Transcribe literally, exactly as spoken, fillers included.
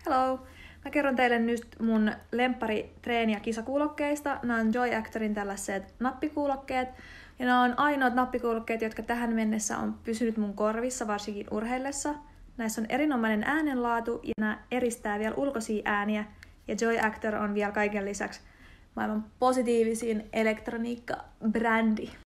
Hello! Mä kerron teille nyt mun lemppari treeni- ja kisakuulokkeista. Nämä on Joy Actorin tällaiset nappikuulokkeet. Ja nämä on ainoat nappikuulokkeet, jotka tähän mennessä on pysynyt mun korvissa, varsinkin urheillessa. Näissä on erinomainen äänenlaatu ja nämä eristää vielä ulkoisia ääniä. Ja Joy Actor on vielä kaiken lisäksi maailman positiivisin elektroniikka-brändi.